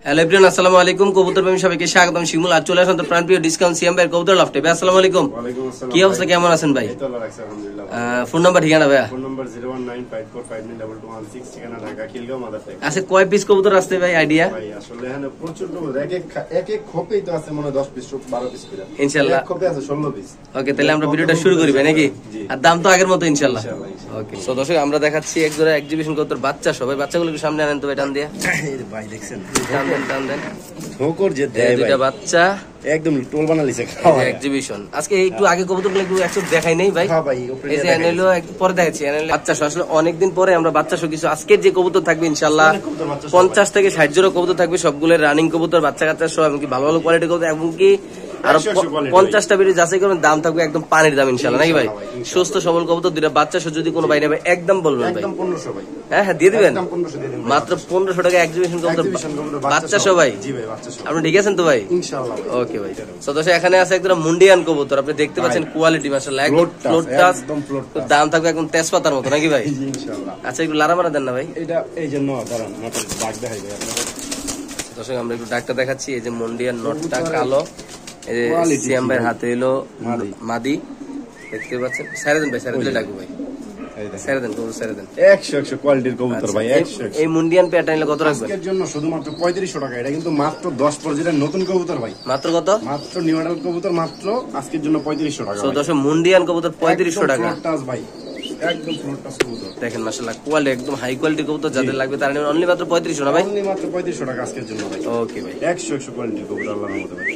Hello everyone, আসসালামু আলাইকুম। কবুতর প্রেমী সবাইকে স্বাগতম। শিমুল আর চলে আসুন তো প্রাণপ্রিয় ডিসকাউন্ট সিএম ভাই কবুতর লফটে। ভাই আসসালামু আলাইকুম। কি অবস্থা, কেমন আছেন ভাই? ফোন নাম্বার ঠিকানা ভাইয়া? ফোন নাম্বার 01954592216, ঠিকানা ঢাকা খিলগাঁও মাদারটেক। আচ্ছা, কয় পিস কবুতর আসছে ভাই আইডিয়া? ভাই আসলে এখানে প্রচুর কবুতর, এক এক খোপেই তো আছে মনে হয় 10 পিস 12 পিস করে ইনশাআল্লাহ। এক খোপে আছে 16 পিস। ওকে, তাহলে আমরা ভিডিওটা শুরু করি ভাই নাকি? আর দাম তো আগের মতো ইনশাআল্লাহ। ওকে, সো দর্শক আমরা দেখাচ্ছি এক জোড়া এক্সিবিশন কবুতর বাচ্চা সবাই। বাচ্চাগুলো একটু সামনে আনেন তো ভাই, টান দিয়ে। এই যে ভাই দেখছেন, টান দেন। ঠোকর যে দেয় ভাই, দুইটা বাচ্চা একদম টোল বানালিছে খাওয়া এক্সিবিশন। আজকে একটু আগে কবুতরগুলো একটু একটু দেখাই নেই ভাই। হ্যাঁ ভাই, এই যে এনেলো একটু পরে দেখাচ্ছি। এনেলো বাচ্চা সহ আসলে অনেকদিন পরে আমরা বাচ্চা সহ কিছু আজকের যে কবুতর থাকবে ইনশাআল্লাহ 50 থেকে 60 জোড়া কবুতর থাকবে, সবগুলো রানিং কবুতর, বাচ্চা কাচ্চা সহ, এমনকি ভালো ভালো কোয়ালিটি কবুতর, এমনকি আর 50টা বেরিয়ে যাচাই করবেন, দাম থাকবে একদম পানির দাম ইনশাআল্লাহ নাকি ভাই? সুস্থ সবল কবুতর দুইটা বাচ্চা সহ যদি কোনো ভাই নেবে একদম বলবেন ভাই, একদম 1500 ভাই। হ্যাঁ হ্যাঁ দিয়ে দিবেন, একদম 1500 দিয়ে দিবেন মাত্র 1500 টাকা এক্সিবিশন কবুতর বাচ্চা সহ ভাই। জি ভাই, বাচ্চা সহ। আপনি ঠিক আছেন তো ভাই? ইনশাআল্লাহ। ওকে ভাই। সো দর্শক এখানে আছে একদম মুন্ডিয়ান কবুতর, আপনি দেখতে পাচ্ছেন কোয়ালিটি মাশাআল্লাহ একদম ফ্লোট টাচ, দাম থাকবে একদম তেজপাতার মতো নাকি ভাই? জি ইনশাআল্লাহ। আচ্ছা একটু লারা মারা দেন না ভাই। এটা এই যে নট দাঁড়ান, নটের দাগ দেখাই ভাই আপনাদের। দর্শক আমরা একটু ডাকটা দেখাচ্ছি। এই যে মুন্ডিয়ান নটটা কালো, এই যে সিয়াম ভাইয়ের হাতে এলো মাদি, দেখতে পাচ্ছেন। সাইরে দেন ভাই, সাইরে দিলে ডাকবো ভাই, সাইরে দেন কবুতর, সাইরে দেন। 100 কোয়ালিটির কবুতর ভাই, 100। এই মুন্ডিয়ান পেয়ারটা নিলে কত রাখবেন? আজকের জন্য শুধুমাত্র 3500 টাকা। এটা কিন্তু মাত্র 10 পর্যায়ের নতুন কবুতর ভাই। মাত্র কত? মাত্র নিউ মডেল কবুতর, মাত্র আজকের জন্য 3500 টাকা। সো দর্শক মুন্ডিয়ান কবুতর 3500 টাকা। ফ্লোট টাচ ভাই, একদম ফ্লোট টাচ কবুতর। দেখেন মাশাআল্লাহ কোয়ালিটি একদম হাই কোয়ালিটি কবুতর, যাদের লাগবে তারা নেবেন। অনলি মাত্র 3500 না ভাই? অনলি মাত্র 3500 টাকা আজকের জন্য ভাই। ওকে ভাই, 100 কোয়ালিটির কবুতর আল্লাহর রহমতে ভাই।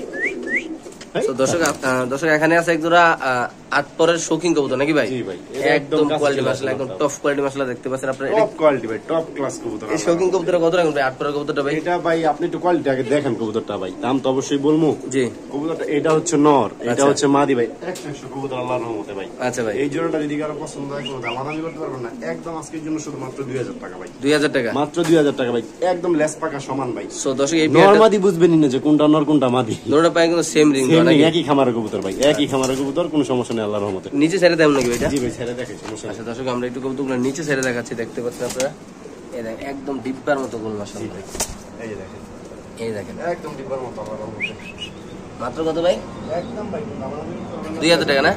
তো দর্শক এখানে আছে এক জোড়া 8 পরের শৌখিন কবুতর নাকি ভাই? জি ভাই, একদম কোয়ালিটি মাশাআল্লাহ, একদম টপ কোয়ালিটি মাশাআল্লাহ, দেখতে পাচ্ছেন আপনারা। টপ কোয়ালিটি ভাই, টপ ক্লাস কবুতর। এই শৌখিন কবুতর কত রাখবেন ভাই? 8 পরের কবুতরটা ভাই? এটা ভাই আপনি একটু কোয়ালিটি আগে দেখেন কবুতরটা ভাই, দাম তো অবশ্যই বলবো। জি, কবুতরটা এটা হচ্ছে নর, এটা হচ্ছে মাদি ভাই। 100 কবুতর আল্লাহর রহমতে ভাই। আচ্ছা ভাই, এই জোড়াটা যদি কারো পছন্দ হয় কোনো দামাদামি করতে পারবেন না, একদম আজকের জন্য শুধু মাত্র 2000 টাকা ভাই। 2000 টাকা মাত্র 2000 টাকা ভাই, একদম লেস পাকা সমান ভাই। সো দর্শক এই নর মাদি বুঝবেন না যে কোনটা নর কোনটা মাদি, দুটোটা পায় কিন্তু সেম রিং সেম নাকি? একই খামারের কবুতর ভাই, একই খামারের কবুতর, কোনো সমস্যা নেই আল্লাহর রহমতে। নিচে ছেড়ে দেন নাকি এটা? জি ভাই, ছেড়ে দেখে সমস্যা নেই। আচ্ছা দর্শক আমরা একটু কবুতরগুলো নিচে ছেড়ে দেখাচ্ছি, দেখতে পাচ্ছেন আপনারা। এই দেখেন একদম ডিব্বার মতো গোল মাশাআল্লাহ। এই যে দেখেন, এই দেখেন একদম ডিব্বার মতো আল্লাহর রহমতে। মাত্র কত ভাই? একদম ভাই দামাদামি করতে পারবেন না। 2000 টাকা না?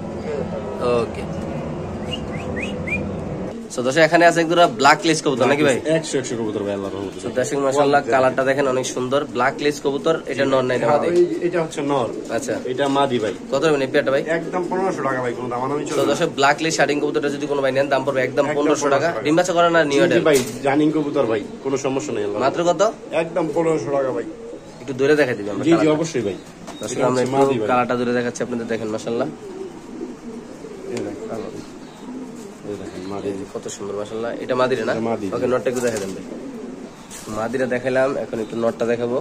ওকে। সো দর্শক এখানে আছে একদম ব্ল্যাক লেস কবুতর নাকি ভাই? 100 কবুতর ভাই আল্লাহর রহমতে। সো দর্শক মাশাআল্লাহ কালারটা দেখেন অনেক সুন্দর, ব্ল্যাক লেস কবুতর। এটা নর না, এটা মাদি? এটা হচ্ছে নর, আচ্ছা এটা মাদি ভাই। কত রাখবেন এই পেয়ারটা ভাই? একদম 1500 টাকা ভাই, কোনো দামাদামি তো চলবে না। দর্শক ব্ল্যাক লেস শার্টিং কবুতরটা যদি কোনো ভাই নেন দাম পড়বে একদম 1500 টাকা। ডিম বাচ্চা করে না নিউ জি মডেল ভাই, রানিং কবুতর ভাই, কোনো সমস্যা নেই আল্লাহর মাত্র কত? একদম 1500 টাকা ভাই। একটু দূরে দেখাই দিবেন আমরা। জি জি অবশ্যই ভাই। দর্শক আমরা একটু কালারটা দূরে দেখাচ্ছি আপনাদের, দেখেন মাশাআল্লাহ কত সুন্দর মাশাআল্লাহ। এটা মাদিরা না? ওকে, নটটা একটু দেখা দেন ভাই। মাদিরা দেখাইলাম, এখন একটু নটটা দেখাবো।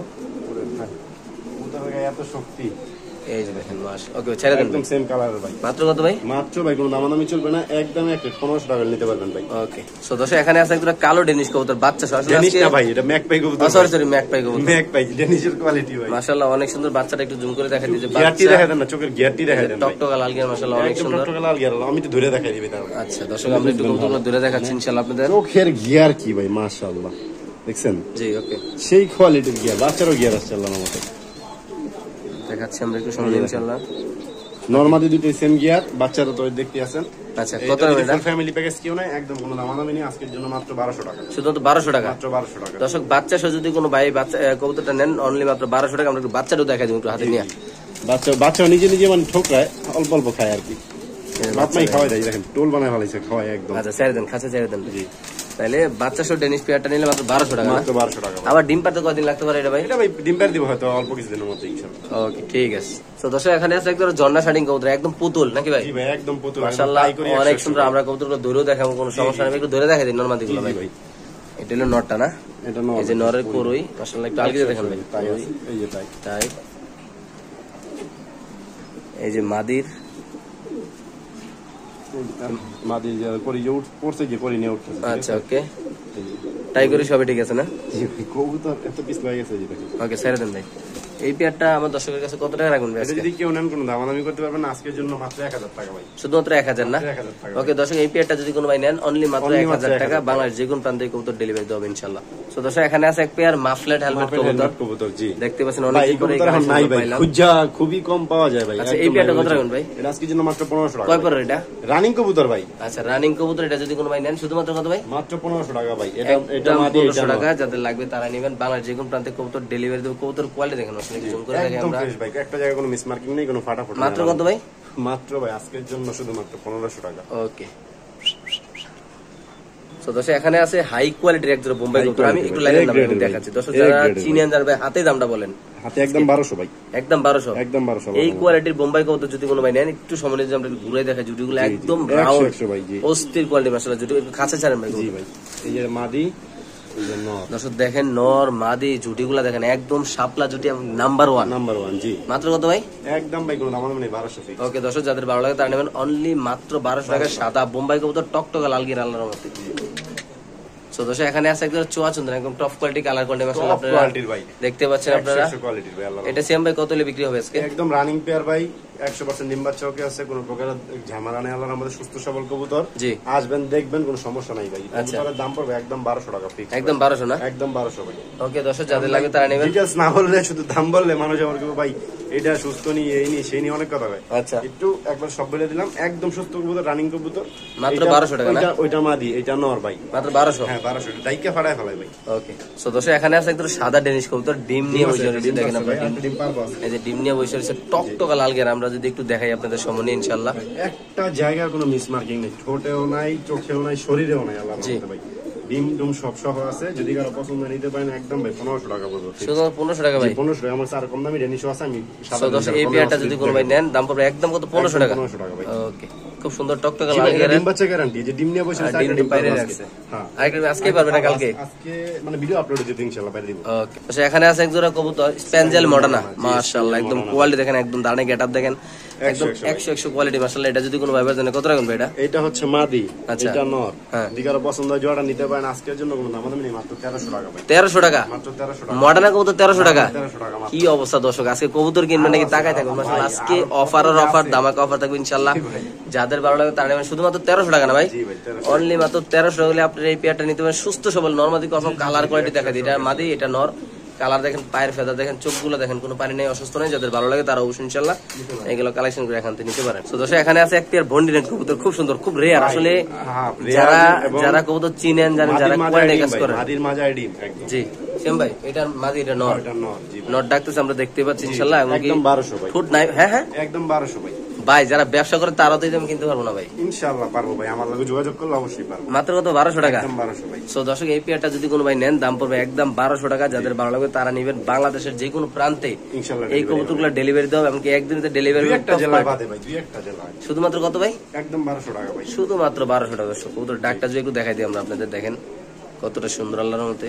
এত শক্তি, এই যে দেখেন মাশ। ওকে ছেড়ে দেন, একদম সেম কালারের ভাই। মাত্র কত ভাই? মাত্র ভাই, কোনো দামাদামি চলবে না, একদম 1500 টাকা নিতে পারবেন ভাই। ওকে। সো দর্শক এখানে আছে একটা কালো ডেনিশ কবুতর বাচ্চা সহ। ডেনিশ না ভাই, এটা ম্যাকপাই কবুতর। সরি ম্যাকপাই কবুতর। ম্যাকপাই ডেনিশের কোয়ালিটি ভাই মাশাআল্লাহ অনেক সুন্দর। বাচ্চাটা একটু জুম করে দেখাই দিয়েছে। গিয়ারটি দেখা দেন না, চোখের গিয়ারটি দেখা দেন ভাই। টকটকা লাল গিয়ার মাশাআল্লাহ অনেক সুন্দর। টকটকা লাল গিয়ার, আমি তো ধরে দেখাই দিবি তাহলে। আচ্ছা দর্শক আমরা একটু কবুতরগুলো ধরে দেখাচ্ছি ইনশাআল্লাহ আপনাদের। চোখের গিয়ার কি ভাই মাশাআল্লাহ, দেখছেন? জি ওকে, সেই কোয়ালিটির গিয়ার, বাচ্চারও গিয়ার আসছে আল্লাহর রহমতে। দেখাচ্ছি আমরা একটু সময় ইনশাআল্লাহ। নরমালি দুটো সেম গিয়ার, বাচ্চারা তো দেখতে আছেন। আচ্ছা কত টাকা এটা? ফ্যামিলি প্যাকেজ কিও না, একদম কোনো দামাদামি নেই আজকের জন্য, মাত্র 1200 টাকা। শুধু 1200 টাকা, মাত্র 1200 টাকা। দর্শক বাচ্চা সহ যদি কোনো ভাই বাচ্চা কবুতরটা নেন অনলি মাত্র 1200 টাকা। আমরা একটু বাচ্চাটাও দেখাই দিই একটু হাতে নিয়ে। বাচ্চা নিজে নিজে মানে ঠোকরায়, অল্প অল্প খায় আর কি, বাপমাই খাওয়াই দেয়। দেখেন টোল বানায় ফেলাইছে, খাওয়াই একদম। আচ্ছা ছেড়ে দেন, খাঁচা ছেড়ে দেন। তাহলে বাচ্চা সহ ডেনিশ পেয়ারটা নিলে মাত্র 1200 টাকা। মাত্র 1200 টাকা। আবার ডিম পাতে কতদিন লাগতে পারে এটা ভাই? এটা ভাই ডিম পার দিব হয়তো অল্প কিছুদিনের মধ্যে ইনশাআল্লাহ। ওকে ঠিক আছে। তো দর্শক এখানে আছে একদম ঝর্ণা শার্টিং কবুতর, একদম পুতুল নাকি ভাই? জি ভাই, একদম পুতুল মাশাআল্লাহ অনেক সুন্দর। আমরা কবুতরগুলো ধরেও দেখাবো, কোনো সমস্যা নেই। একটু ধরে দেখাই দিন নরমাদি গুলো ভাই। এটা হলো নরটা না? এটা নর, এই যে নরের কোরই মাশাআল্লাহ একটু আলগা দেখেন ভাই। তাই আছে, এই যে তাই। এই যে মাদির মাদি যে করি যে পড়ছে যে করি নিয়ে উঠছে। আচ্ছা ওকে, তাই করি সবই ঠিক আছে না? কবুতর এত পিস লাগে গেছে যে দেখেন। ওকে ছেড়ে দেন ভাই। এই পেয়ারটা আমার দর্শকের কাছে কত টাকা রাখবেন ভাই এটা আজকে? যদি কেউ নেন কোনো দামাদামি করতে পারবেন না, আজকের জন্য মাত্র 1000 টাকা ভাই। শুধুমাত্র 1000 না? 1000 টাকা। ওকে দর্শক, এই পেয়ারটা যদি কোনো ভাই নেন অনলি মাত্র Only 1000 মাত্র টাকা, 1000 বাংলাদেশ যে কোনো প্রান্তে কবুতর ডেলিভারি দেবে ইনশাআল্লাহ। সো দর্শক, এখানে আছে এক পেয়ার মাফলেট হেলমেট কবুতর, কবুতর জি। দেখতে পাচ্ছেন ভাই অনেক এই কবুতর এখন নাই ভাই, খুঁজা খুবই কম পাওয়া যায় ভাই। আচ্ছা, এই পেয়ারটা কত রাখবেন ভাই? এটা আজকের জন্য মাত্র 1500 টাকা। কয় পরের এটা? রানিং কবুতর ভাই। আচ্ছা, রানিং কবুতর, এটা যদি কোনো ভাই নেন শুধুমাত্র কত ভাই? মাত্র 1500 টাকা ভাই। এটা একদম মাদি, এটা 1500 টাকা, যাদের লাগবে তারা নেবেন। বাংলাদেশ যে কোনো প্রান্তে কবুতর ডেলিভারি দেবে। কবুতর কোয়ালিটি দেখেন, আসলে জুম করে দেখেন একদম আমরা। ফ্রেশ ভাই, একটা জায়গায় কোনো মিসমার্কিং নেই, কোনো ফাটাফাটি মাত্র কত ভাই? মাত্র ভাই আজকের জন্য শুধুমাত্র 1500 টাকা। ওকে। তো দর্শক, এখানে আছে হাই কোয়ালিটির এক জোড়া বোম্বাই কবুতর। আমি একটু লাইনের নাম দেখাচ্ছি দর্শক, যারা চিনেন জানবে। হাতে দামটা বলেন। হাতে একদম 1200 ভাই, একদম 1200। একদম 1200। এই কোয়ালিটির বোম্বাই কবুতর যদি কোনো ভাই নেন, একটু সামনে যদি আমরা ঘুরে দেখাই, জুটিগুলো একদম রাউন্ড 100 ভাই জি। অস্থির কোয়ালিটি মাশাআল্লাহ। জুটি একটু কাছে ছাড়েন ভাই। জি ভাই, এই যে মাদি, এই যে নর। দর্শক দেখেন, নর মাদি জুটিগুলা দেখেন একদম শাপলা জুটি, নাম্বার 1। নাম্বার 1 জি। মাত্র কত ভাই? একদম ভাই কোনো দাম নেই, 1200 ফিক্স। ওকে দর্শক, যাদের ভালো লাগে তারা নেবেন অনলি মাত্র 1200 টাকা। সাদা বোম্বাই কবুতর, টকটকা লাল গির আল্লাহর রহমতে। সো দর্শক, এখানে আছে একদম চোয়া চন্দ্র, একদম টপ কোয়ালিটি কালার কোয়ালিটি মাশাআল্লাহ। আপনারা কোয়ালিটির ভাই দেখতে পাচ্ছেন আপনারা। 100 কোয়ালিটির ভাই। আল্লাহ এটা সেম ভাই কত হলে বিক্রি হবে আজকে? একদম রানিং পেয়ার ভাই, 100% ডিম বাচ্চা ওকে আছে, কোনো প্রকার ঝামেলা নেই। আল্লাহর আমাদের সুস্থ সবল কবুতর। জি, আসবেন দেখবেন, কোনো সমস্যা নাই ভাই। আচ্ছা, কবুতরের দাম পড়বে একদম 1200 টাকা ফিক্স। একদম 1200 না? একদম 1200 ভাই। ওকে দর্শক, যাদের লাগবে তারা নেবেন। ডিটেইলস না বললে, শুধু দাম বললে মানুষ আমার কেউ ভাই এটা সুস্থ নি, এই নি সেই নি অনেক কথা ভাই। আচ্ছা, একটু একবার সব বলে দিলাম, একদম সুস্থ কবুতর, রানিং কবুতর, মাত্র 1200 টাকা না? ওইটা মাদি, এটা নর ভাই। মাত্র 1200? হ্যাঁ 1200 ডাইকা ফাড়ায় ফেলাই ভাই। ওকে। সো দর্শক, এখানে আছে একদম সাদা ডেনিশ কবুতর, ডিম নিয়ে বসে রয়েছে। দেখেন আপনারা, ডিম পারবো আছে। এই যে ডিম নিয়ে বসে রয়েছে, টকটকা লাল গের। আমরা যদি একটু দেখাই আপনাদের সামনে ইনশাআল্লাহ। একটা জায়গার কোনো মিসমার্কিং নেই, ঠোঁটেও নাই, চোখেও নাই, শরীরেও নাই। আল্লাহর রহমতে ভাই ডিম ডুম সব সহ আছে। যদি কারো পছন্দ নিতে পারেন একদম ভাই 1500 টাকা পড়বে। শুধু 1500 টাকা ভাই? 1500 আমার স্যার কম দামি ডেনিশও আছে। আমি সো দর্শক, এই পেয়ারটা যদি কোনো ভাই নেন দাম পড়বে একদম কত? 1500 টাকা। 1500 টাকা ভাই। ওকে, খুব সুন্দর টকটকা লাল গের। ডিম বাচ্চা গ্যারান্টি, যে ডিম নিয়ে বসে আছে, ডিম বাইরে রাখছে। হ্যাঁ আজকে পারবে না কালকে? আজকে মানে ভিডিও আপলোড দিতে ইনশাআল্লাহ বাইরে দিব। ওকে। তো এখানে আছে এক জোড়া কবুতর, স্প্যাঞ্জেল মডার্না, মাশাআল্লাহ। একদম কোয়ালিটি দেখেন, একদম দাঁড়ানে গেটআপ দেখেন, একদম 100 কোয়ালিটি মাশাআল্লাহ। এটা যদি কোনো ভাইবার জানে কত রাখবেন ভাই এটা? এটা হচ্ছে মাদি, আচ্ছা, এটা নর। হ্যাঁ, দিকার পছন্দ হয় জোড়া নিতে পারেন। আজকের জন্য কোনো দাম নেই, মাত্র 1300 টাকা ভাই। 1300 টাকা? মাত্র 1300 টাকা। মডার্না কবুতর 1300 টাকা? 1300 টাকা মাত্র। কি অবস্থা দর্শক, আজকে কবুতর কিনবেন নাকি তাকায় থাকবেন মাশাআল্লাহ। আজকে অফার আর অফার, ধামাকা অফার থাকবে ইনশাআল্লাহ। যাদের ভালো লাগে তারা নেবেন শুধুমাত্র 1300 টাকা না ভাই? জি ভাই 1300। অনলি মাত্র 1300 হলে আপনার এই পেয়ারটা নিতে পারেন। সুস্থ সবল নরমাদি কনফার্ম কালার কোয়ালিটি দেখা দিই। এটা মাদি, এটা নর। কালার দেখেন, পায়ের ফেদা দেখেন, চোখগুলো দেখেন, কোনো পানি নেই, অসুস্থ নেই। যাদের ভালো লাগে তারা অবশ্যই ইনশাআল্লাহ এগুলো কালেকশন করে এখান থেকে নিতে পারেন। তো দর্শক, এখানে আছে এক পেয়ার বন্ডিনেট কবুতর, খুব সুন্দর, খুব রেয়ার আসলে। যারা কবুতর চিনেন জানেন, যারা কোয়ালিটি কাজ করেন। মাদির মাজায় ডিম একদম। জি সেম ভাই, এটা মাদি, এটা নর। এটা নর জি ভাই। নর ডাকতেছে, আমরা দেখতে পাচ্ছি ইনশাআল্লাহ। এবং কি একদম 1200 ভাই। ফুট নাই? হ্যাঁ হ্যাঁ একদম 1200 ভাই। ভাই, যারা ব্যবসা করে তারা তো আমি কিনতে পারবো না ভাই? ইনশাআল্লাহ পারবো ভাই, আমার লগে যোগাযোগ করলে অবশ্যই পারবো। মাত্র কত? 1200 টাকা? একদম 1200 ভাই। সো দর্শক, এই পেয়ারটা যদি কোনো ভাই নেন দাম পড়বে একদম 1200 টাকা। যাদের ভালো লাগবে তারা নেবেন। বাংলাদেশের যে কোনো প্রান্তে ইনশাআল্লাহ এই কবুতরগুলো ডেলিভারি দেওয়া, এমনকি একদিনে ডেলিভারি। একটা জেলা বাদে ভাই, দুই একটা জেলা। শুধুমাত্র কত ভাই? একদম 1200 টাকা ভাই। শুধুমাত্র 1200 টাকা। কবুতর ডাকটা যদি একটু দেখাই দিই আমরা আপনাদের, দেখেন কতটা সুন্দর আল্লাহর মতে।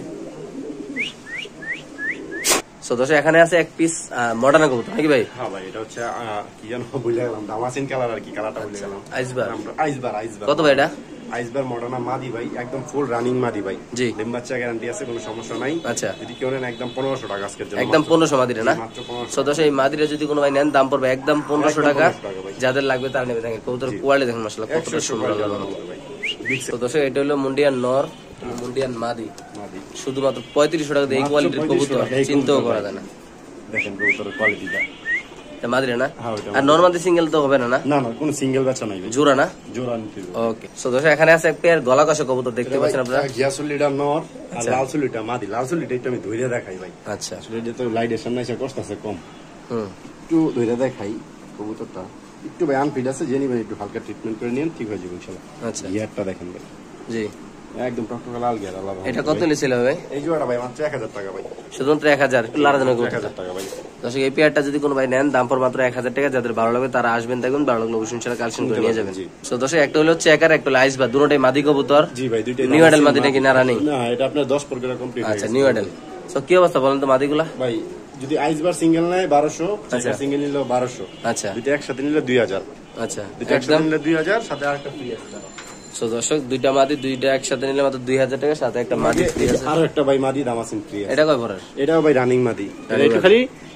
সো দর্শক, এখানে আছে এক পিস মডার্ন কবুতর নাকি ভাই? হ্যাঁ ভাই, এটা হচ্ছে কি জানো ভুলে গেলাম, দামাসিন কালার আর কি, কালারটা ভুলে গেলাম। আইসবার। আইসবার কত ভাই এটা? আইসবার মডার্না মাদি ভাই, একদম ফুল রানিং মাদি ভাই। জি, ডিম বাচ্চা গ্যারান্টি আছে, কোনো সমস্যা নাই। আচ্ছা, যদি কেউ নেন একদম 1500 টাকা আজকের জন্য। একদম 1500 মাদিরা না? মাত্র 1500। সো দর্শক, এই মাদিরা যদি কোনো ভাই নেন দাম পড়বে একদম 1500 টাকা। যাদের লাগবে তারা নেবে। দেখেন কবুতর কোয়ালিটি দেখেন মাশাআল্লাহ কতটা সুন্দর আল্লাহর মতে। তো দর্শক, এটা হলো মুন্ডিয়ান নর, মুন্ডিয়ান মাদি। শুধুমাত্র 3500 টাকা দিয়ে এই কোয়ালিটির কবুতর চিন্তাও করা যায় না। দেখেন কবুতরের কোয়ালিটিটা। এটা মাদিরা না? আর নরমাদি সিঙ্গেল তো হবে না? না না, কোনো সিঙ্গেল বাচ্চা নাই, জোড়া না? জোড়া নিতে হবে। ওকে। সো দর্শক, এখানে আছে এক পেয়ার গলা কষা কবুতর, দেখতে পাচ্ছেন আপনারা। গিয়াসুলিটা নর আর লালসুলিটা মাদি। লালসুলিটা একটু আমি ধইরে দেখাই ভাই। আচ্ছা, আসলে এটা তো লাইটের সামনে এসে কষ্ট আছে কম। একটু ধইরে দেখাই কবুতরটা। একটু ভাই আনফিট আছে, জেনি ভাই একটু হালকা ট্রিটমেন্ট করে নিন, ঠিক হয়ে যাবে ইনশাআল্লাহ। আচ্ছা, গিয়ারটা দেখেন ভাই। জি, একদম টকটকা লাল গিয়ার। আল্লাহ এটা কত নিছিল ভাই? এই জোড়াটা ভাই মাত্র 1000 টাকা ভাই। শুধুমাত্র 1000? একটু লারা জানা কবুতর। 1000 টাকা ভাই। দর্শক, এই পেয়ারটা যদি কোনো ভাই নেন দাম পড়বে মাত্র 1000 টাকা। যাদের ভালো লাগবে তারা আসবেন, দেখবেন ভালো লাগলে অবশ্যই ইনশাআল্লাহ কালেকশন করে নিয়ে যাবেন। সো দর্শক, একটা হলো চেকার, একটা হলো আইসবার, দুটোই মাদি কবুতর। জি ভাই, দুইটাই নিউ অ্যাডাল মাদি নাকি না রানিং? না, এটা আপনার 10 প্রকার কমপ্লিট। আচ্ছা, নিউ অ্যাডাল। সো কি অবস্থা বলেন তো মাদিগুলা? ভাই যদি আইসবার সিঙ্গেল নেয় 1200, চেকার সিঙ্গেল নিলে 1200। আচ্ছা, দুইটা একসাথে নিলে 2000। আচ্ছা, দুইটা একসাথে নিলে 2000, সাথে আরেকটা ফ্রি আছে। সো দর্শক, দুইটা মাদি দুইটা একসাথে নিলে মাত্র 2000 টাকা, সাথে একটা মাদি ফ্রি আছে। আরো একটা ভাই মাদি দামাসিন ফ্রি আছে। এটা কয় পরের? এটাও ভাই রানিং মাদি। এটা একটু খালি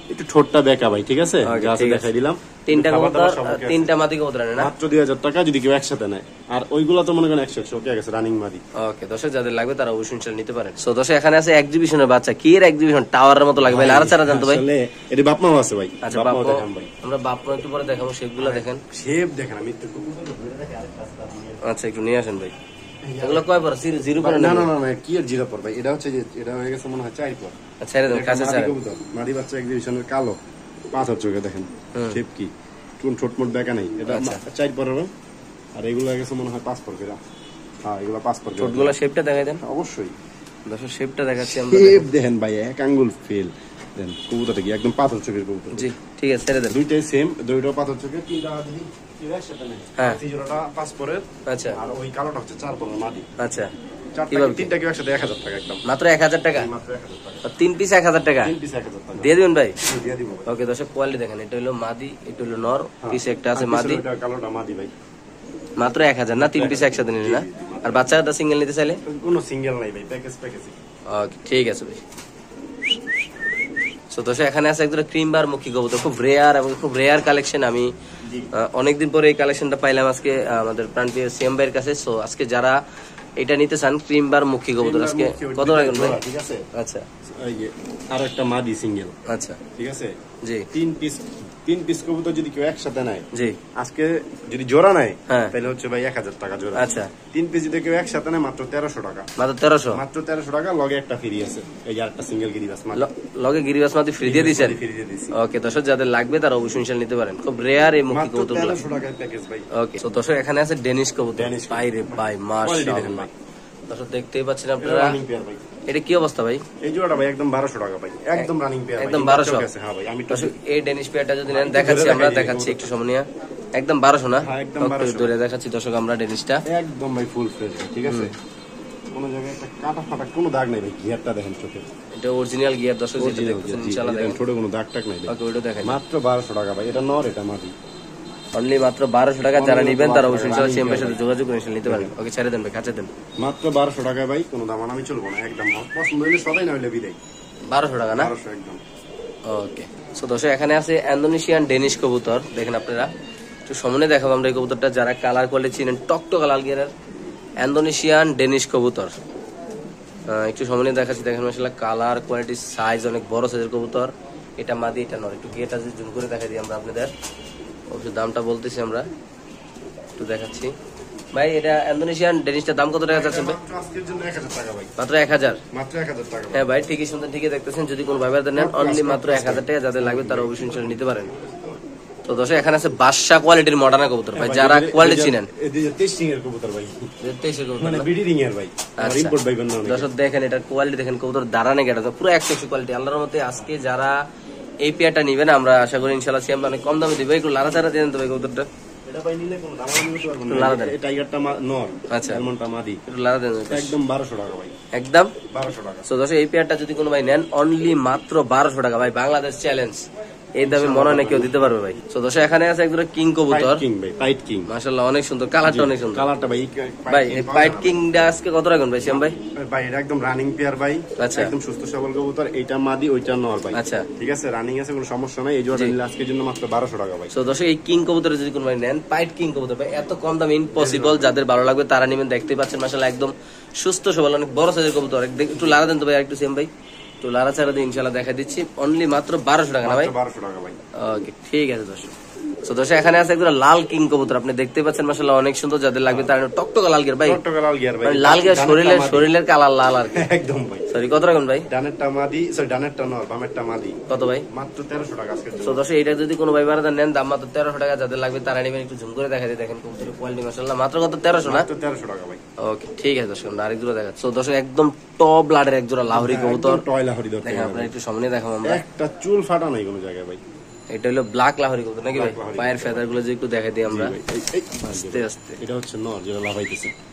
একটু ঠোঁটটা বেঁকা ভাই, ঠিক আছে? Okay, যা আছে ঠিক আছে। দেখাই দিলাম। তিনটা খাবার কবুতর, দাবার সব okay আছে। তিনটা মাদি কবুতর আনে না? মাত্র 2000 টাকা যদি কেউ একসাথে নেয়। আর ওইগুলো তো মনে করেন 100 ওকে গেছে রানিং মাদি। ওকে, দর্শক যাদের লাগবে তারা অবশ্যই ইনশাআল্লাহ নিতে পারেন। সো দর্শক এখানে আছে এক্সিবিশনের বাচ্চা, কি এর এক্সিবিশন টাওয়ারের মতো লাগবে, আর ছাড়া জানতো ভাই। আসলে এটা বাপ মাও আছে ভাই। আচ্ছা, বাপ মাও বাপ্পা, দেখাম ভাই। আমরা বাপ্পা একটু পরে দেখাবো, সেগুলো দেখেন। শেপ দেখেন, আমি একটু কবুতর ধরে রাখি আরেকটা আছে। আচ্ছা, একটু নিয়ে আসেন ভাই। এগুলো কয় পর জিরো পরে না না না না, কি এর জিরো পর ভাই? এটা হচ্ছে যে এটা হয়ে গেছে মনে হয় 4 পর। ছেড়ে দেন, কাছে মাদি ছাড়েন। কবুতর, মাদি বাচ্চা এক্সিবিশনের কালো পাথর চোখে দেখেন শেপ কি, কোন ছোটমোট বেঁকা নেই। এটা 4 পর হবে। আর এগুলো হয়ে গেছে মনে হয় 5 পর করে। হ্যাঁ, এগুলো 5 পর করে। ছোটগুলো শেপটা দেখাই দেন। অবশ্যই দর্শক শেপটা দেখাচ্ছি আমরা। শেপ দেখেন ভাই, এক আঙ্গুল ফেল দেন। কবুতরটা কি একদম পাথর চোখের কবুতর। জি, ঠিক আছে, ছেড়ে দেন। দুইটাই সেম, দুইটা পাথর চোখের। তিনটা যদি কেউ একসাথে নেয়, হ্যাঁ। এই জোড়াটা 5 পরের। আচ্ছা আর ওই কালোটা হচ্ছে 4 পরের মাদি। আচ্ছা, চারটা কিভাবে? তিনটা কেউ একসাথে 1000 টাকা একদম। মাত্র 1000 টাকা? মাত্র 1000 টাকা। আর 3 পিস 1000 টাকা 3 পিস 1000 টাকা দিয়ে দিবেন ভাই? দিয়ে দিব ভাই। ওকে দর্শক, কোয়ালিটি দেখেন, এটা হলো মাদি, এটা হলো নর, পিস একটা আছে আর মাদি। পিছনে ওইটা কালোটা মাদি ভাই। মাত্র 1000 না? 3 পিস একসাথে নিলে না? আর বাচ্চাটা সিঙ্গেল নিতে চাইলে? কোনো সিঙ্গেল নাই ভাই, প্যাকেজ। ওকে, ঠিক আছে ভাই। সো দর্শক এখানে আছে একদম ক্রিম বার মুখী কবুতর, খুব রেয়ার এবং খুব রেয়ার কালেকশন। আমি অনেকদিন পরে এই কালেকশনটা পাইলাম আজকে আমাদের প্রাণপ্রিয় সিএম ভাইয়ের কাছে। সো আজকে যারা এটা নিতে চান, ক্রিম বার মুখী কবুতর, আজকে কত রাখবেন ভাই? ঠিক আছে। আচ্ছা এই যে আর একটা মাদি সিঙ্গেল, আচ্ছা, ঠিক আছে। জি 3 পিস কবুতর যদি কেউ একসাথে নেয়, জি, আজকে যদি জোড়া নেয় হ্যাঁ। তাহলে হচ্ছে ভাই 1000 টাকা জোড়া। আচ্ছা, 3 পিস যদি কেউ একসাথে নেয় মাত্র 1300 টাকা। মাত্র 1300? মাত্র 1300 টাকা, লগে একটা ফ্রি আছে। এই যে আরেকটা সিঙ্গেল গিরিবাস মাদি। লগে গিরিবাস মাদি ফ্রি দিয়ে দিয়েছেন? ফ্রি দিয়ে দিছি। ওকে দর্শক, যাদের লাগবে তারা অবশ্যই ইনশাআল্লাহ নিতে পারেন, খুব রেয়ার এই মুখী মাত্র কবুতরগুলো। 1300 টাকার প্যাকেজ ভাই। ওকে, তো দর্শক এখানে আছে ডেনিশ কবুতর। ডেনিশ কবুতর। ভাই রে ভাই, কোয়ালিটি দেখেন মাশাআল্লাহ। ভাই। দর্শক দেখতেই পাচ্ছেন এটা আপনারা, রানিং পেয়ার ভাই। এটা কি অবস্থা ভাই? এই জোড়াটা ভাই একদম 1200 টাকা ভাই, একদম রানিং পেয়ার। একদম 1200? হ্যাঁ ভাই, আমি দর্শক এই ডেনিশ পেয়ারটা যদি নেন, দেখাচ্ছি আমরা, দেখাচ্ছি একটু সময় নিয়ে। একদম 1200 না? হ্যাঁ, একদম ওকে, 1200 ধরে দেখাচ্ছি দর্শক আমরা ডেনিশটা। একদম ভাই ফুল ফ্রেশ, ঠিক আছে। কোন জায়গায় একটা কাটা ফাটা কোনো দাগ নাই ভাই। গিয়ারটা দেখেন চোখে, এটা অরিজিনাল গিয়ার দর্শক, যেটা দেখতেছেন ইনশাআল্লাহ দেখেন। ছোট কোনো দাগ টাক নাই ভাই। ওকে, ওইটা দেখেন। মাত্র 1200 টাকা ভাই। এটা নর, এটা মাদি। অনলি মাত্র 1200 টাকা। যারা নেবেন তারা অবশ্যই ইনশাআল্লাহ সিএম ভাইয়ের সাথে যোগাযোগ করে ইনশাআল্লাহ নিতে পারেন। ওকে, ছেড়ে দেন ভাই, কাছে দেন। মাত্র 1200 টাকা ভাই, কোনো দামানামি চলবো না, একদম পছন্দ হইলে সবাই, না হইলে বিদায়। 1200 টাকা না? 1200 একদম। ওকে, সো দর্শক এখানে আছে ইন্দোনেশিয়ান ডেনিশ কবুতর, দেখেন আপনারা। একটু সামনে দেখাবো আমরা এই কবুতরটা, যারা কালার কোয়ালিটি চিনেন, টকটক লাল গিয়ারের ইন্দোনেশিয়ান ডেনিশ কবুতর। একটু সামনে দেখাচ্ছি, দেখেন মাশাআল্লাহ কালার কোয়ালিটি, সাইজ অনেক বড় সাইজের কবুতর। এটা মাদি, এটা নর। একটু গিয়েটা যদি জুম করে দেখাই দিই আমরা আপনাদের, অবশ্যই দামটা বলতেছি আমরা, একটু দেখাচ্ছি ভাই। এটা ইন্দোনেশিয়ান ডেনিশটার দাম কত টাকা যাচ্ছে ভাই? মাত্র আজকের জন্য 1000 টাকা ভাই। মাত্র 1000? মাত্র 1000 টাকা ভাই। হ্যাঁ ভাই, ঠিকই শুনতেন, ঠিকই দেখতেছেন। যদি কোনো ভাইবার নেন, অনলি মাত্র 1000 টাকা। যাদের লাগবে তারা অবশ্যই ইনশাআল্লাহ নিতে পারেন। তো দর্শক এখানে আছে বাদশা কোয়ালিটির মডার্ন কবুতর ভাই, যারা কোয়ালিটি চিনেন। এদিকে টেস্টিং এর কবুতর ভাই, 23 কবুতর মানে না? বিডি রিং এর ভাই। আর আচ্ছা। ইম্পোর্ট ভাই বানানো অনেক। দর্শক দেখেন এটার কোয়ালিটি দেখেন, কবুতর দাঁড়ানে গেটা পুরো 100 কোয়ালিটি। আল্লাহর মতে আজকে যারা এই পেয়ারটা নিবেন, আমরা আশা করি ইনশাআল্লাহ সিএম অনেক কম দামে দিবে। একটু লাড়াচাড়া দিয়ে দেন তো ভাই কবুতরটা। এটা ভাই নিলে কোনো দামাদামি করতে পারবেন লারা না। দেন। এই টাইগারটা নর, আচ্ছা। এমনটা মাদি। একটু লাড়া দেন একদম 1200 টাকা ভাই। একদম। 1200 টাকা। সো দর্শক এই পেয়ারটা যদি কোনো ভাই নেন, অনলি মাত্র 1200 টাকা ভাই, বাংলাদেশ চ্যালেঞ্জ। এই দামে মনে হয় না কেউ দিতে পারবে ভাই। তো দর্শক এখানে আছে একদম কিং কবুতর, কিং ভাই, পাইট কিং। মাশাআল্লাহ অনেক সুন্দর, কালারটা অনেক সুন্দর। কালারটা ভাই, ভাই এই পাইট কিংটা আজকে কত রাখবেন ভাই সিএম ভাই? ভাই এটা একদম রানিং পেয়ার ভাই। আচ্ছা। একদম সুস্থ সবল কবুতর। এইটা মাদি, ওইটা নর ভাই। আচ্ছা। ঠিক আছে, রানিং আছে, কোনো সমস্যা নাই। এই জোড়াটা নিলে আজকের জন্য মাত্র 1200 টাকা ভাই। সো দর্শক এই কিং কবুতর যদি কোনো ভাই নেন, পাইট কিং কবুতর ভাই, এত কম দাম ইম্পসিবল। যাদের ভালো লাগবে তারা নেবেন। দেখতে পাচ্ছেন মাশাআল্লাহ একদম সুস্থ সবল, অনেক বড় সাইজের কবুতর। একটু লাড়া দেন তো ভাই, একটু সিএম ভাই, একটু লাড়া ছাড়া দিয়ে ইনশাআল্লাহ দেখা দিচ্ছি। অনলি মাত্র 1200 টাকা না ভাই? 1200 টাকা ভাই। ওকে, ঠিক আছে দর্শক। সো দর্শক এখানে আছে একদম লাল কিং কবুতর, আপনি দেখতে পাচ্ছেন মাশাআল্লাহ অনেক সুন্দর। যাদের লাগবে তারা টকটকা লাল গিয়ার ভাই, টকটকা লাল গিয়ার ভাই। মানে লাল গিয়ার, শরীরের কালার লাল আর কি। একদম ভাই। সরি, কত রাখুন ভাই? ডানেরটা মাদি, সরি ডানেরটা নর, বামেরটা মাদি। কত ভাই? মাত্র 1300 টাকা আজকের জন্য। সো দর্শক এটা যদি কোনো ভাই বারাদা নেন, দাম মাত্র 1300 টাকা। যাদের লাগবে তারা নেবেন। একটু ঝুম করে দেখা দিয়ে দেখেন কবুতরের কোয়ালিটি মাশাআল্লাহ। মাত্র কত? 1300 না? মাত্র 1300 টাকা ভাই। ওকে, ঠিক আছে দর্শক, আমরা আরেক জোড়া দেখাচ্ছি। সো দর্শক একদম টপ ব্লাডের এক জোড়া লাহোরি কবুতর, একদম টয় লাহোরি দরকার। দেখেন আপনারা একটু সামনে দেখাবো আমরা। একটা চুল ফাটা নাই কোনো জায়গায় ভাই। এটা হলো ব্ল্যাক লাহোরি কবুতর নাকি ভাই? ব্ল্যাক লাহোরি। পায়ের ফেদার গুলো যে একটু দেখা দিই আমরা জি ভাই। এই আস্তে আস্তে। এটা হচ্ছে নর, যেটা লাভাইতেছে।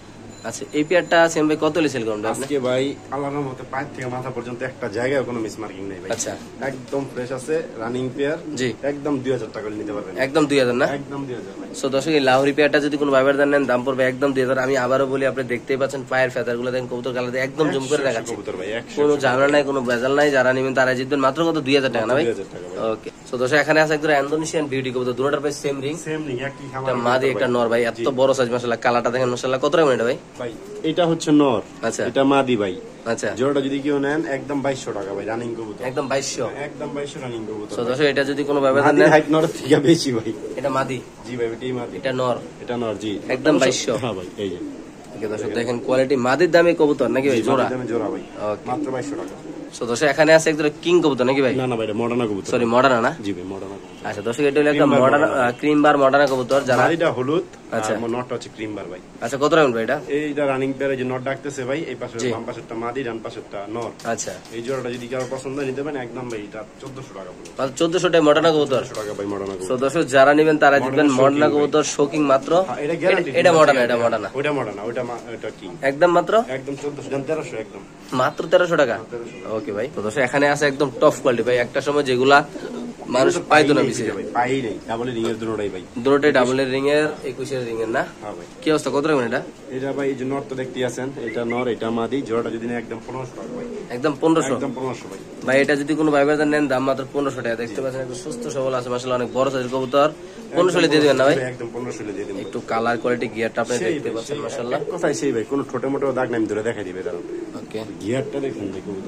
আচ্ছা এই পেয়ারটা সেম ভাই কত সেল করুন আপনি? আজকে ভাই আল্লাহর মতে পায়ের থেকে মাথা পর্যন্ত একটা জায়গায় কোনো মিস মার্কিং নাই ভাই। আচ্ছা একদম ফ্রেশ আছে, রানিং পেয়ার। জি একদম 2000 টাকা নিতে পারবেন। একদম 2000 না? একদম 2000 ভাই। সো দর্শক এই লাহোরি পেয়ারটা যদি কোনো ভাইবার দেন দাম পড়বে একদম 2000। আমি আবারও বলি, আপনি দেখতেই পাচ্ছেন পায়ের ফেদার গুলো দেখেন, কবুতর কালার একদম জুম করে দেখাচ্ছি, কবুতর ভাই 100 কোনো ঝামেলা নাই, কোনো ভেজাল নাই। যারা নেবেন তারা জিতবেন। মাত্র কত? 2000 টাকা না ভাই? 2000 টাকা ভাই। ওকে সো দর্শক এখানে আছে একদম ইন্দোনেশিয়ান বিউটি কবুতর, দুটোটার price same ring, same ring একই খামার। একটা মাদি একটা নর ভাই, এত বড় সাইজ মাশাআল্লাহ। কালারটা দেখেন মাশাআল্লাহ, কত টাকা এটা ভাই? ভাই এটা হচ্ছে নর, আচ্ছা এটা মাদি ভাই। আচ্ছা জোড়াটা যদি কেউ নেন একদম 2200 টাকা ভাই, রানিং কবুতর। একদম 2200। একদম 2200 রানিং কবুতর। সো দর্শক এটা যদি কোনো ভাইবার মাদি দেন, হাইট নর থেকে বেশি ভাই। এটা মাদি, জি ভাই এটাই মাদি, এটা নর, এটা নর। জি একদম 2200। হ্যাঁ ভাই এই যে ওকে দর্শক দেখেন কোয়ালিটি, মাদির দামে কবুতর নাকি ভাই? জোড়া জোড়া ভাই ওকে। মাত্র 2200 টাকা। সো দর্শক এখানে আছে একদম কিং কবুতর নাকি ভাই? না না ভাই এটা মডার্না কবুতর। সরি মডার্না না? জি ভাই মডার্না কবুতর। আচ্ছা দর্শক এটা হলো একটা মডার্ন ক্রিম বার মডার্না কবুতর। যারা মাদিটা হলুদ, আচ্ছা। আর নটটা হচ্ছে ক্রিম বার ভাই। আচ্ছা কত টাকা ভাই এটা? এইটা রানিং পেয়ারে যে নট ডাকতেছে ভাই, এই পাশে জি। বাম পাশেরটা মাদি, ডান পাশেরটা নর। আচ্ছা এই জোড়াটা যদি কারো পছন্দ হয় নিতে পারেন, একদম ভাই এটা 1400 টাকা পড়বে। মাত্র 1400 টাকা মডার্না কবুতর। 1400 টাকা ভাই মডার্না সো কবুতর। দর্শক যারা নেবেন তারা জিতবেন Modern মডার্না shocking কবুতর, শোকিং মাত্র। হ্যাঁ, এটা গ্যারান্টি। এটা মডার্না, এটা মডার্না, ওটা মডার্না, ওটা এটা কিং। একদম মাত্র একদম 1400 জান 1300 একদম। মাত্র 1300 টাকা। ওকে ভাই তো দর্শক এখানে আছে একদম টপ কোয়ালিটি ভাই, একটা সময় যেগুলা মানুষ পাইতো না বেশি ভাই, পাই নেই। ডাবল রিং এর দুটোটাই ভাই। দুটোটাই ডাবলের রিং এর, 21 রিং এর না? হ্যাঁ ভাই। কি অবস্থা, কত টাকা এটা? এটা ভাই এই যে নর তো দেখতেই আছেন, এটা নর এটা মাদি, জোড়াটা যদি নেন একদম 1500 টাকা ভাই। একদম 1500। একদম 1500 ভাই। ভাই এটা যদি কোনো ভাইবার নেন দাম মাত্র 1500 টাকা। দেখতে পাচ্ছেন একদম সুস্থ সবল আছে মাশাআল্লাহ, অনেক বড় সাইজের কবুতর। 1500 দিয়ে দিবেন না ভাই? একদম 1500 দিয়ে দিবেন। একটু কালার কোয়ালিটি গিয়ারটা আপনি সেই দেখতে ভাই, পাচ্ছেন সেই মাশাআল্লাহ। এক কথায় সেই ভাই, কোনো ছোট মোটো দাগ নাই, আমি ধরে দেখাই দিবে দাঁড়ান। ওকে গিয়ারটা দেখুন ভাই কবুতর,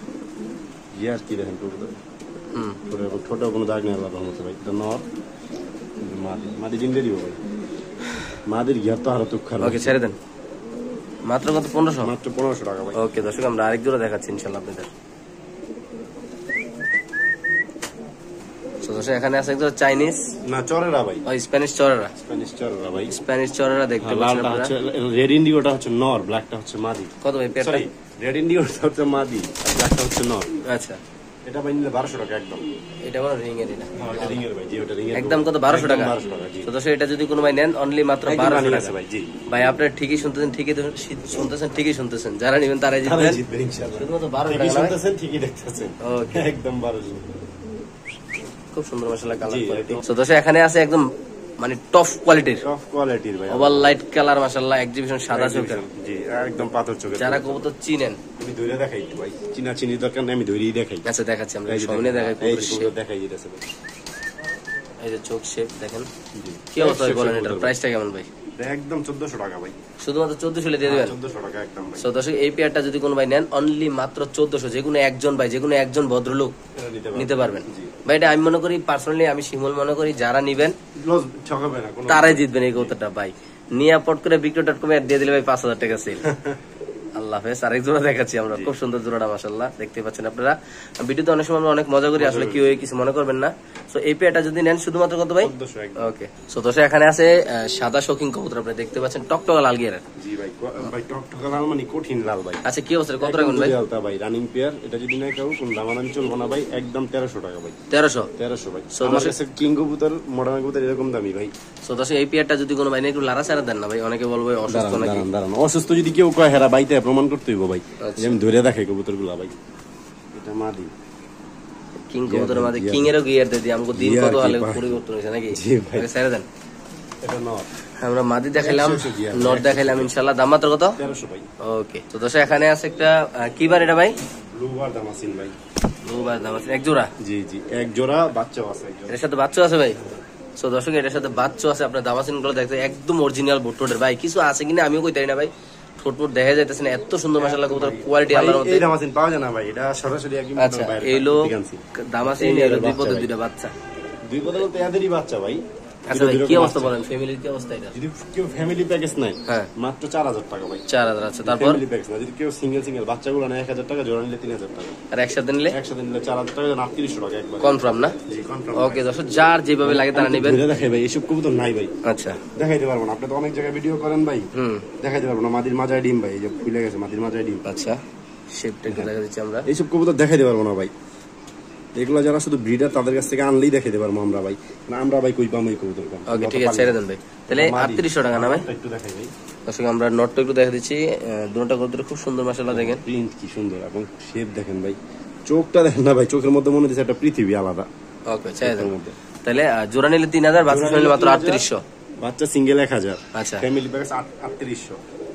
গিয়ার কি দেখেন কবুতর, হুম ছোট কোনো দাগ নেই আল্লাহর রহমতে ভাই। এটা নর, মাদি, মাদি ডিম দিয়ে দিব ভাই। মাদির গিয়ার তো আরো তুক খারাপ। ওকে ছেড়ে দেন। মাত্র কত? 1500। মাত্র 1500 টাকা ভাই। ওকে দর্শক আমরা আরেক জোড়া দেখাচ্ছি ইনশাআল্লাহ আপনাদের। তো দর্শক এখানে আছে একজন চাইনিজ, না চরেরা ভাই, ও স্প্যানিশ চরেরা, স্প্যানিশ চরেরা ভাই। স্প্যানিশ চরেরা দেখতে পাচ্ছেন লালটা আপনারা। হচ্ছে রেড ইন্ডিগোটা হচ্ছে নর, ব্ল্যাকটা হচ্ছে মাদি। কত ভাই পেয়ারটা? সরি রেড ইন্ডিগোটা হচ্ছে মাদি আর ব্ল্যাকটা হচ্ছে নর। আচ্ছা এটা ভাই নিলে 1200 টাকা একদম। এটা বড় রিং এর এটা এটা রিং এর ভাই, জি ওটা রিং এর। একদম কত? 1200 টাকা। 1200 টাকা জি। তো দর্শক এটা যদি কোনো ভাই নেন অনলি মাত্র 1200 রানিং টাকা আছে ভাই জি। ভাই আপনারা ঠিকই শুনতেছেন, ঠিকই শুনতেছেন। যারা নেবেন তারাই তাহলে জিতবেন। জিতবেন ইনশাআল্লাহ। শুধুমাত্র 1200 ঠিকই টাকা না ভাই? শুনতেছেন, ঠিকই দেখতেছেন। ওকে একদম 1200। খুব সুন্দর মাশাআল্লাহ কালার জি, কোয়ালিটি। একদম। তো দর্শক এখানে আছে একদম মানে টপ কোয়ালিটির টপ কোয়ালিটির ভাই। ওভার লাইট কালার মাশাআল্লাহ, এক্সিবিশন সাদা চোখের। জি একদম পাথর চোখের। যারা কবুতর চিনেন, আমি ধরে দেখাই একটু ভাই, চিনা চিনি দরকার নেই, আমি ধরেই দেখাই। আচ্ছা দেখাচ্ছি আমরা, এই যে সামনে দেখাই এই কবুতর যে shape। দেখাই যেতেছে ভাই। এই যে চোখ শেপ দেখেন। জি। কি অবস্থা ভাই বলেন, এটার কবুতর প্রাইসটা কেমন ভাই? ভাই। একদম 1400 টাকা ভাই। শুধুমাত্র 1400 দিয়ে দিবেন? 1400 টাকা একদম ভাই। সো দর্শক এই পেয়ারটা যদি কোনো ভাই নেন অনলি মাত্র 1400, যেকোনো একজন ভাই, যেকোনো একজন ভদ্রলোক এটা নিতে পারবেন জি। ভাই। এটা আমি মনে করি পার্সোনালি, আমি শিমুল মনে করি যারা নিবেন লস ঠকাবে না কোনো। তারাই জিতবেন এই কবুতরটা ভাই। নিয়ে পট করে বিক্রয়.com এর দিয়ে দিলে ভাই 5000 টাকা সেল। আল্লাহ হাফেজ। আরেক জোড়া দেখাচ্ছি আমরা, খুব সুন্দর জোড়াটা মাশাআল্লাহ, দেখতে পাচ্ছেন আপনারা। ভিডিওতে অনেক সময় আমরা অনেক মজা করি, আসলে কেউ কিছু মনে করবেন না। সো এই পেয়ারটা যদি নেন শুধুমাত্র কত ভাই? 1400 একদম। ওকে সো দর্শক এখানে আছে সাদা শৌখিন কবুতর, আপনি দেখতে পাচ্ছেন টকটকা লাল গিয়ারের। জি ভাই, ভাই টকটকা লাল মানে কঠিন লাল ভাই। আচ্ছা কি অবস্থা, কত রাখবেন ভাই? আলতা ভাই রানিং পেয়ার, এটা যদি না কেউ কোন দামাদামি চলবো না ভাই, একদম 1300 টাকা ভাই। 1300। 1300 ভাই। So, আমার দর্শক- কাছে কিং কবুতর, মডার্ন কবুতর এরকম দামি ভাই। সো দর্শক এই পেয়ারটা যদি কোনো ভাই নেই একটু লারা সারা দেন না ভাই, অনেকে বলবে অসুস্থ নাকি। দাঁড়ান, অসুস্থ যদি কেউ কয় হেরা বাইতে প্রমাণ করতে হইব ভাই। আচ্ছা। যে আমি ধরে দেখাই কবুতর গুলা ভাই। এটা মাদি। কিং কবুতরের মাঝে কিং এরও গিয়ার দিয়ে দিই, আমাকে দিন কত গিয়ার কি হলে ভাই? পরিবর্তন হয়েছে নাকি? জি ভাই। আগে ছেড়ে দেন। এটা নর। আমরা মাদি দেখাইলাম, 100 গিয়ার। নট দেখাইলাম ইনশাআল্লাহ। দাম মাত্র কত? 1300 ভাই। ওকে তো দর্শক এখানে আছে একটা কি বার এটা ভাই? ব্লু বার দামাসিন ভাই। দুবার দাম আছে, এক জোড়া। জি জি, এক জোড়া বাচ্চাও আছে এক জোড়া। এর সাথে বাচ্চা আছে ভাই? সো দর্শক এটার সাথে বাচ্চা আছে, আপনার দামাসিন গুলো দেখতে একদম অরিজিনাল বোটটোডের ভাই। কিছু আছে কিনা আমিও কইতারি না ভাই, ঠোঁট দেখা যাইতেছে না, এত সুন্দর মাশাআল্লাহ কবুতর কোয়ালিটি আল্লাহর ভাই, মধ্যে। এই দামাসিন পাওয়া যায় না ভাই, এটা সরাসরি একদম আচ্ছা বাইরে এই লো থেকে আনছি। দামাসিন, এই এই লো হলো দুই বাচ্চা পদে ভাই। দুইটা বাচ্চা। দুই পদে বলতে এদেরই বাচ্চা ভাই। আচ্ছা ভাই দুটো কি দুটো অবস্থা বাচ্চা। বলেন, ফ্যামিলির কি অবস্থা এটা? যদি কেউ ফ্যামিলি প্যাকেজ নেয়, হ্যাঁ মাত্র 4000 টাকা ভাই। 4000 আছে। তারপর ফ্যামিলি প্যাকেজ না, যদি কেউ সিঙ্গেল বাচ্চাগুলো নেয় 1000 টাকা, জোড়া নিলে 3000 টাকা, আর একসাথে নিলে একসাথে নিলে 4000 টাকা, 3800 টাকা একবার। কনফার্ম না? জি কনফার্ম। ওকে দর্শক যার যেভাবে লাগে তারা নেবেন। ধরে দেখাই ভাই, এসব কবুতর নাই ভাই, আচ্ছা দেখাইতে পারবো না। আপনি তো অনেক জায়গায় ভিডিও করেন ভাই, হুম দেখাইতে পারবো না। মাদির মাজায় ডিম ভাই, এই যে ফুলে গেছে মাদির মাজায় ডিম। আচ্ছা শেপটা একটু দেখা দিচ্ছি আমরা। এইসব কবুতর দেখাইতে পারবো না ভাই। এগুলো যারা শুধু ব্রিডার তাদের কাছ থেকে আনলেই দেখাতে পারবো আমরা ভাই, না আমরা ভাই কই পাবো এই কবুতর কম। ওকে ঠিক আছে, ছেড়ে দেন ভাই। তাহলে 3800 টাকা না ভাই? একটু দেখাই ভাই দর্শক, আমরা নটটা একটু দেখা দিচ্ছি। দুটো কবুতর খুব সুন্দর মাশাআল্লাহ, দেখেন প্রিন্ট কি সুন্দর এবং শেপ দেখেন ভাই, চোখটা দেখেন না ভাই, চোখের মধ্যে মনে হচ্ছে একটা পৃথিবী আলাদা। ওকে ছেড়ে দেন। তাহলে জোড়া নিলে 3000, বাচ্চা নিলে মাত্র 3800। বাচ্চা সিঙ্গেল 1000, আচ্ছা ফ্যামিলি প্যাকেজ 3800।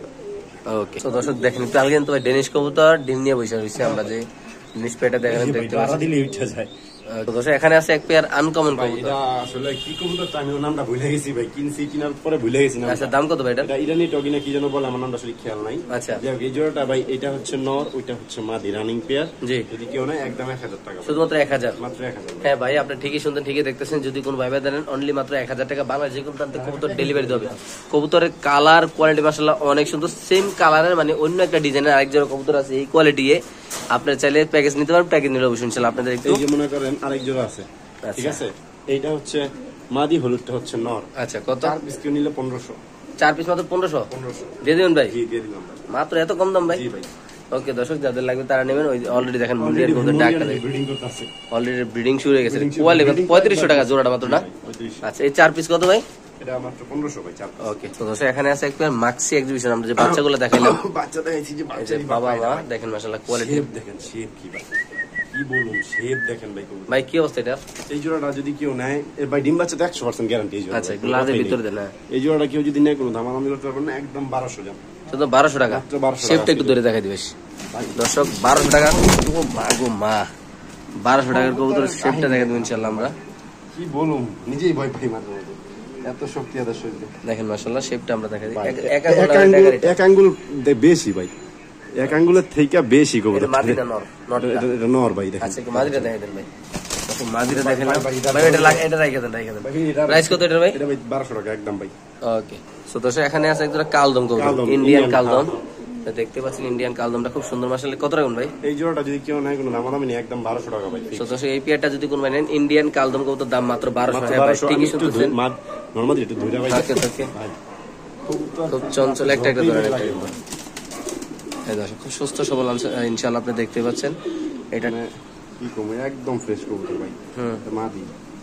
ওকে তো দর্শক দেখেন একটু আগে কিন্তু ভাই ডেনিশ কবুতর ডিম নিয়ে বসে রয়েছে, আমরা যে জিনিস পেটা দেখেন দেখতে পাচ্ছি। দিলে উঠা যায়। তো দর্শক এখানে আছে এক পেয়ার আনকমন কবুতর। এটা আসলে কি কবুতর আমি ওর নামটা ভুলে গেছি ভাই, কিনছি কিনার পরে ভুলে গেছি না। আচ্ছা দাম কত ভাই এটা? এটা ইরানি টগিনা কি যেন বলে, আমার নামটা আসলে খেয়াল নাই। আচ্ছা যাই হোক, এই জোড়াটা ভাই এটা হচ্ছে নর, ওইটা হচ্ছে মাদি, রানিং পেয়ার। জি, যদি কেউ নেয় একদম 1000 টাকা, শুধুমাত্র 1000, মাত্র 1000। হ্যাঁ ভাই আপনি ঠিকই শুনতেন, ঠিকই দেখতেছেন। যদি কোনো ভাই দেন অনলি মাত্র 1000 টাকা, বাংলা যে কোনো প্রান্তে কবুতর ডেলিভারি দেবে। কবুতরের কালার কোয়ালিটি মাশাআল্লাহ অনেক সুন্দর, সেম কালারের মানে অন্য একটা ডিজাইনের আরেক জোড়া কবুতর আছে এই কোয়ালিটি। আপনার চাইলে প্যাকেজ নিতে পারেন, প্যাকেজ নিলে অবশ্যই ইনশাআল্লাহ আপনাদের একটু। এই যে মনে করেন আরেক জোড়া আছে, ঠিক আছে, এইটা হচ্ছে মাদি, হলুদটা হচ্ছে নর। আচ্ছা কত? 4 পিস কেউ নিলে 1500। 4 পিস মাত্র 1500 1500 দিয়ে দিবেন ভাই? জি দিয়ে দিলাম ভাই। মাত্র এত কম দাম ভাই? জি ভাই। ওকে দর্শক, যাদের লাগবে তারা নেবেন। ওই অলরেডি দেখেন মুন্ডিয়ার কবুতর ডাকটা দেখেন, ব্রিডিং করতেছে, অলরেডি ব্রিডিং শুরু হয়ে গেছে। কোয়ালিটি 3500 টাকা জোড়াটা মাত্র না? 3500। আচ্ছা এই 4 পিস কত ভাই? এটা মাত্র 1500 ভাই, 4 পিস। ওকে তো দর্শক এখানে আছে একটা মাক্সি এক্সিবিশন, আমরা যে বাচ্চাগুলো দেখাইলাম, বাচ্চা দেখাইছি যে এই বাচ্চা যে বাবা মা দেখেন মাশাআল্লাহ কোয়ালিটি। শেপ দেখেন, শেপ কি ভাই, কি বলুন, শেপ দেখেন ভাই কবুতর। ভাই কি অবস্থা এটা? এই জোড়াটা যদি কেউ নেয় এর ভাই ডিম বাচ্চা তো 100% গ্যারান্টি। এই জোড়া আচ্ছা এগুলো আজের ভিতরে দেন না? এই জোড়াটা কেউ যদি নেয় কোনো দামাদামি করতে পারবেন না, একদম 1200 জান, শুধু 1200 টাকা। মাত্র 1200 শেপটা একটু ধরে দেখাই দিবেন দর্শক, 1200 টাকা। ও মা গো মা, 1200 টাকার কবুতরের শেপটা দেখাই দেবেন ইনশাআল্লাহ আমরা। কি বলুন, নিজেই ভয় পাই মাঝে মাঝে, এত শক্তি এত শরীরে। দেখেন মাশাআল্লাহ শেপটা আমরা দেখাই দিই। এক আঙ্গুল বেশি ভাই, এক আঙ্গুলের থেকে বেশি কবুতর। এটা মাদিনা নর, নটটা। এটা নর ভাই, দেখেন। আচ্ছা মাদিটা দেখাই দেন ভাই। দেখুন মাদিটা দেখেন ভাই, এটা এটা রাখা দেন, রাখা দেন। প্রাইস কত এটা ভাই? এটা ভাই 1200 টাকা একদম ভাই। ওকে সো দর্শক এখানে আছে একটা কালদম কবুতর, ইন্ডিয়ান কালদম। দেখতে পাচ্ছেন ইন্ডিয়ান কালদমটা খুব সুন্দর মাশাআল্লাহ। কত রাখুন ভাই? এই জোড়াটা যদি কেউ নেয় কোনো দামাদামি নেই, একদম 1200 টাকা ভাই। সো দর্শক এই পেয়ারটা যদি কোন নেন, ইন্ডিয়ান কালদম কবুতর দাম মাত্র 1200 টাকা ভাই। ঠিকই শুনতেছেন, নরমালি একটু ধরে ভাই। ওকে ওকে খুব চঞ্চল একটা ধরে রাখতে হবে। এই দর্শক খুব সুস্থ সবল ইনশাআল্লাহ আপনি দেখতে পাচ্ছেন। এটা কি কম, একদম ফ্রেশ কবুতর ভাই। মাদি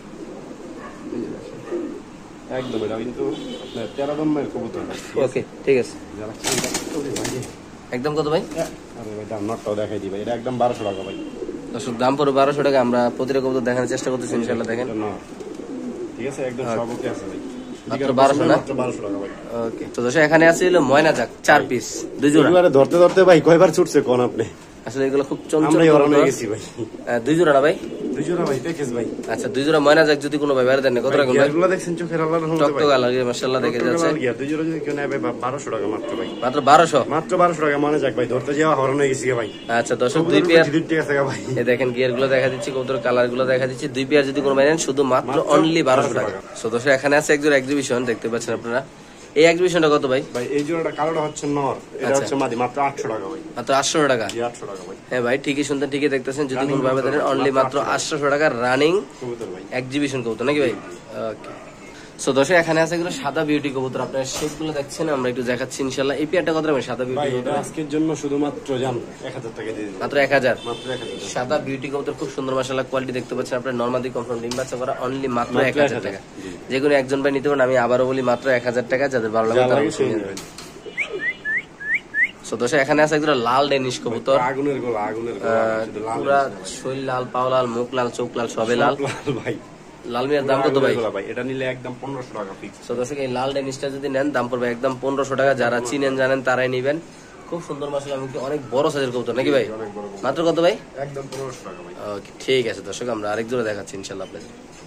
একদম, এটা কিন্তু আপনার 13 নম্বরের কবুতর। ওকে ঠিক আছে, যারা একদম কত ভাই? আরে ভাই দাম নটটাও দেখাই দিই ভাই, এটা একদম 1200 টাকা ভাই। দর্শক দাম পড়ে 1200 টাকা। আমরা প্রতিটা কবুতর দেখানোর চেষ্টা করতেছি ইনশাআল্লাহ। দেখেন ঠিক আছে, একদম সব ওকে আছে ভাই, মাত্র 1200 না? মাত্র 1200 টাকা ভাই। ওকে তো দর্শক এখানে আছে হলো ময়না জাক 4 পিস 2 জোড়া। এবারে ধরতে ধরতে ভাই কয়বার ছুটছে কোন আপনি? আসলে এগুলো খুব চঞ্চল আমরাই হরান হয়ে গেছি ভাই। 2 জোড়া না ভাই? 2 জোড়া ভাই, প্যাকেজ ভাই। আচ্ছা 2 জোড়া ময়না জাক যদি কোনো ভাই বাইরে দেন কত রাখুন ভাই? এগুলো দেখছেন চোখের আল্লাহর রহমতে ভাই, টকটক আলাদা মাশাআল্লাহ দেখে যাচ্ছে। 2 জোড়া যদি কেউ নেয় ভাই 1200 টাকা মাত্র ভাই, মাত্র 1200। মাত্র 1200 টাকা মানে যাক ভাই, ধরতে যাওয়া হরান হয়ে গেছি ভাই। আচ্ছা দর্শক 2 পেয়ার 2 টাকা ভাই। এই দেখেন গিয়ার গুলো দেখা দিচ্ছি, কবুতর কালার গুলো দেখা দিচ্ছি। 2 পেয়ার যদি কোনো ভাই নেন শুধু মাত্র অনলি 1200 টাকা। সো দর্শক এখানে আছে একজোড়া এক্সিবিশন দেখতে পাচ্ছেন আপনারা। এই এক্সিবিশনটা কত ভাই? ভাই এই জোড়াটা কালোটা হচ্ছে নর, এটা হচ্ছে মাদি, মাত্র 800 টাকা ভাই। মাত্র 800 টাকা? জি 800 টাকা ভাই। হ্যাঁ ভাই ঠিকই শুনতেন, ঠিকই দেখতেছেন। যদি কোন ভাবে দেন অনলি মাত্র 800 টাকা রানিং কবুতর ভাই, এক্সিবিশন কবুতর নাকি ভাই? ওকে সো দর্শক এখানে আছে এগুলো সাদা বিউটি কবুতর, আপনারা শেপ গুলো দেখছেন, আমরা একটু দেখাচ্ছি ইনশাআল্লাহ। এই পেয়ারটা কত রাখবেন সাদা বিউটি ভাই কবুতর? এটা আজকের জন্য শুধুমাত্র জান 1000 টাকা দিয়ে দিন, মাত্র 1000। মাত্র 1000 সাদা বিউটি কবুতর খুব সুন্দর মাশাআল্লাহ কোয়ালিটি দেখতে পাচ্ছেন আপনারা। নরমালি কনফার্ম ডিম বাচ্চা করা, অনলি মাত্র 1000 টাকা। যে কোনো একজন ভাই নিতে পারেন, আমি আবারও বলি মাত্র 1000 টাকা। যাদের ভালো লাগে তারা নিয়ে নেবেন। সো দর্শক এখানে আছে একদম লাল ডেনিশ কবুতর, আগুনের গোলা, আগুনের গোলা, শুধু লাল পুরা শরীর লাল, পাও লাল, মুখ লাল, চোখ লাল, সবে লাল। ভাই। লাল মিয়ার দাম কত ভাই? ভাই এটা নিলে একদম 1500 টাকা ফিক্স। সো দর্শক এই লাল ডেনিশটা যদি নেন দাম পড়বে একদম 1500 টাকা। যারা চিনেন জানেন তারাই নেবেন। খুব সুন্দর মাশাআল্লাহ, আমি অনেক বড় সাইজের কবুতর নাকি ভাই? মাত্র কত ভাই? একদম 1500 টাকা ভাই। ওকে ঠিক আছে দর্শক, আমরা আরেক জোড়া দেখাচ্ছি ইনশাআল্লাহ আপনাদের।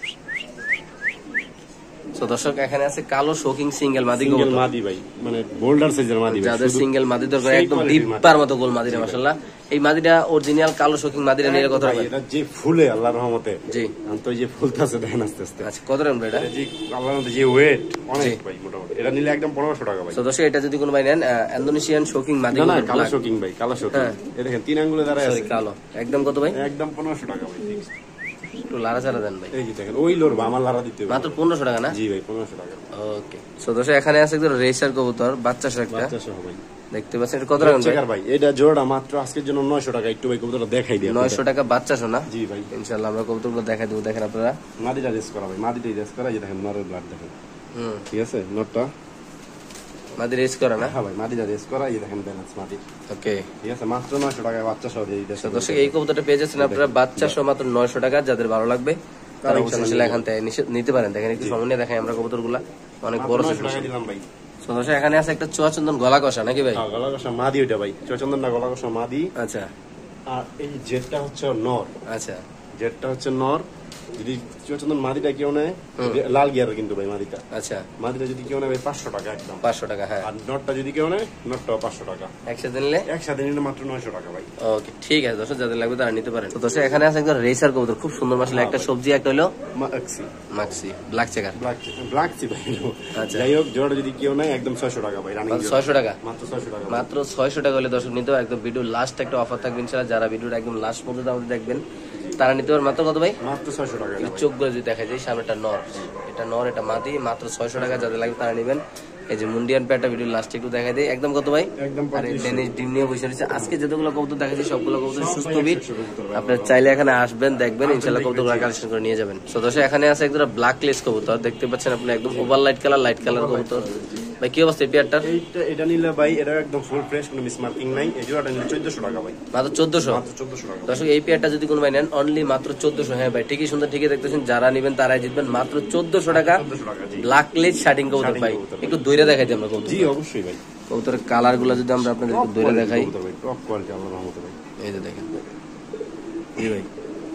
সো দর্শক এখানে আছে কালো শোকিং সিঙ্গেল মাদি সিঙ্গেল কবুতর, মাদি ভাই, মানে বোল্ডার সাইজের মাদি ভাই। যাদের সিঙ্গেল মাদি দরকার সেই একদম quality-র ডিপ্পার মতো গোল মাদিরা মাশাআল্লাহ। এই মাদিটা অরিজিনাল কালো শোকিং মাদিরা নিয়ে কত ভাই, রাখবেন? এটা যে ফুলে আল্লাহর রহমতে, জি আমি তো এই যে ফুলতাছে দেখেন আস্তে আস্তে। আচ্ছা কত রাখবেন এটা? এটা যে আল্লাহর রহমতে যে ওয়েট অনেক ভাই, মোটামুটি এটা নিলে একদম 1500 টাকা ভাই। সো দর্শক এটা যদি কোনো ভাই নেন ইন্দোনেশিয়ান শোকিং মাদি না না, কবুতর কালো black। শোকিং ভাই, কালো শোকিং। হ্যাঁ। এই দেখেন 3 আঙ্গুলে দাঁড়ায় সরি আছে, কালো একদম কত ভাই? একদম 1500 টাকা ভাই ফিক্স। একটু লারা চারা দেন ভাই। এই যে দেখেন ওই লড়বো আমার লারা দিতে হবে। মাত্র 1500 টাকা না? জি ভাই 1500 টাকা। ওকে সো দর্শক এখানে আছে একদম রেসার কবুতর বাচ্চা সহ একটা বাচ্চা সহ ভাই দেখতে পাচ্ছেন। এটা কত টাকা ভাই? চেকার ভাই এটা জোড়া মাত্র আজকের জন্য 900 টাকা। একটু ভাই কবুতরটা দেখাই দিই। 900 টাকা বাচ্চা সহ না? জি ভাই ইনশাআল্লাহ আমরা কবুতরগুলো দেখাই দেব। দেখেন আপনারা মাদিটা রেস করা ভাই, মাদিটাই রেস করা। এই যে দেখেন নরের ব্লাড দেখেন, ঠিক আছে নটটা মাদি রেস করা না? হ্যাঁ ভাই মাদিটা রেস করা। এই দেখেন ব্যালেন্স মাদি, ওকে ঠিক আছে মাত্র 900 টাকায় বাচ্চা সহ দিয়ে দিতেছে। দর্শক এই কবুতরটা পেয়ে যাচ্ছেন আপনারা বাচ্চা সহ মাত্র 900 টাকা। যাদের ভালো লাগবে তারা অবশ্যই এখান থেকে নিতে পারেন। দেখেন একটু সামনে দেখাই আমরা কবুতরগুলা অনেক বড় সাইজ। 900 টাকা দিলাম ভাই। সো দর্শক এখানে আছে একটা চুয়াচন্দন গলা কষা নাকি ভাই? হ্যাঁ গলা কষা মাদি ওইটা ভাই, চন্দন না গলা কষা মাদি। আচ্ছা আর এই জেটটা হচ্ছে নর। আচ্ছা জেটটা হচ্ছে নর। যদি চন্দন মাদিটা কেউ নেয় লাল গিয়ার কিন্তু ভাই মাদিটা, আচ্ছা মাদিটা যদি কেউ নেয় ভাই 500 টাকা একদম। 500 টাকা হ্যাঁ। আর নটটা যদি কেউ নেয় নটটাও 500 টাকা। একসাথে নিলে একসাথে নিলে মাত্র 900 টাকা ভাই। ওকে ঠিক আছে দর্শক যাদের লাগবে তারা নিতে পারেন। তো দর্শক এখানে আছে একদম রেসার কবুতর খুব সুন্দর মাশাআল্লাহ। একটা সবজি একটা হলো maxi maxi black checker. Black চি ভাই। আচ্ছা যাই হোক জোড়া যদি কেউ নেয় একদম 600 টাকা ভাই রানিং। 600 টাকা মাত্র 600 টাকা। মাত্র 600 টাকা হলে দর্শক নিতে হবে। একদম ভিডিও লাস্ট একটা অফার থাকবে ইনশাআল্লাহ। যারা ভিডিওটা একদম লাস্ট পর্যন্ত আমাদের দেখবেন তারা নিতে পারবেন। মাত্র কত ভাই? মাত্র 600 টাকা। চোখগুলো যদি দেখা যায় সামনেটা নর, এটা নর এটা মাদি, মাত্র 600 টাকা। যাদের লাগবে তারা নেবেন। এই যে মুন্ডিয়ান প্যাটা ভিডিও লাস্টে একটু দেখা দেয় একদম কত ভাই? একদম আরে ডেনিশ ডিম নিয়ে বসে রয়েছে। আজকে যতগুলো কবুতর দেখাচ্ছি সবগুলো কবুতর সুস্থ বিট। আপনারা চাইলে এখানে আসবেন দেখবেন ইনশাআল্লাহ কবুতরগুলো কালেকশন করে নিয়ে যাবেন। সো দর্শক এখানে আছে একদম ব্ল্যাক লেস কবুতর দেখতে পাচ্ছেন আপনি, একদম ওভার লাইট কালার কবুতর। ভাই কি অবস্থা এই পেয়ারটার? এটা নিলে ভাই এটা একদম ফুল ফ্রেশ, কোনো মিস মার্কিং নাই। এই জোড়াটা নিলে 1400 টাকা ভাই। মাত্র 1400? মাত্র 1400 টাকা। দর্শক এই পেয়ারটা যদি কোনো ভাই নেন অনলি মাত্র 1400। হ্যাঁ ভাই ঠিকই সুন্দর ঠিকই দেখতেছেন। যারা নেবেন তারাই জিতবেন। মাত্র 1400 টাকা ব্ল্যাক লেজ শার্টিং কবুতর ভাই। একটু দইরা দেখাই দিই আমরা কবুতর। জি অবশ্যই ভাই। কবুতরের কালার গুলো যদি আমরা আপনাদের একটু দইরা দেখাই, টপ কোয়ালিটি আল্লাহর রহমতে ভাই। এই যে দেখেন এই ভাই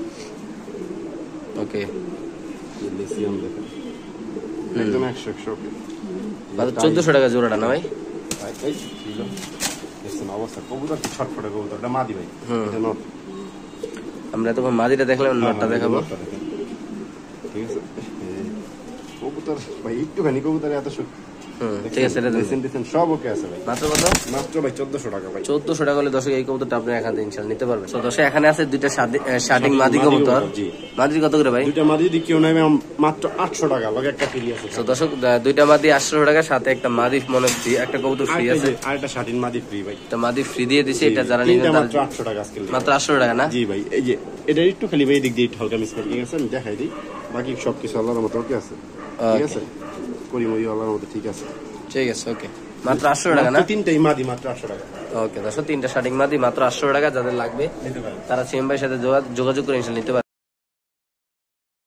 ওকে লিসিয়াম দেখেন একদম 100 ওকে। মাত্র 1400 টাকা জোড়াটা না ভাই? এই ছিল দেখছেন অবস্থা। কবুতর কি ছটফটে কবুতর, এটা মাদি ভাই, এটা নট। আমরা তখন মাদিটা দেখলাম, নটটা দেখাবো ঠিক আছে। কবুতর ভাই একটুখানি কবুতর এত ঠিক আছে সব ওকে আছে ভাই। মাত্র কত? মাত্র ভাই 1400 টাকা ভাই। 1400 টাকা হলে দর্শক এই কবুতরটা আপনি এখান থেকে ইনশাআল্লাহ নিতে পারবেন। তো দর্শক এখানে আছে দুইটা শার্টিং মাদি কবুতর। মাদি কত করে ভাই? দুইটা মাদি যদি কেউ নেবে মাত্র 800 টাকা লগে একটা ফ্রি আছে। তো দর্শক দুইটা মাদি 800 টাকা, সাথে একটা মাদি মনে ফ্রি, একটা কবুতর ফ্রি আছে, আর একটা শার্টিং মাদি ফ্রি ভাই। একটা মাদি ফ্রি দিয়ে দিছি। এটা যারা নিবেন তারা মাত্র 800 টাকা আজকে। মাত্র 800 টাকা না? জি ভাই। এই যে এটা একটু খালি ভাই দিক দিয়ে হালকা মিস মার্কিং আছে, আমি দেখাই দিই। বাকি সবকিছু আল্লাহর মতো ওকে আছে, ঠিক আছে। করিমই আল্লাহর মতো ঠিক আছে, ঠিক আছে ওকে। মাত্র 800 টাকা না? তিনটাই মাদি মাত্র 800 টাকা। ওকে দর্শক তিনটা শার্টিং মাদি মাত্র 800 টাকা। যাদের লাগবে তারা সিএম ভাইয়ের সাথে যোগাযোগ করে ইনশাআল্লাহ নিতে পারবে।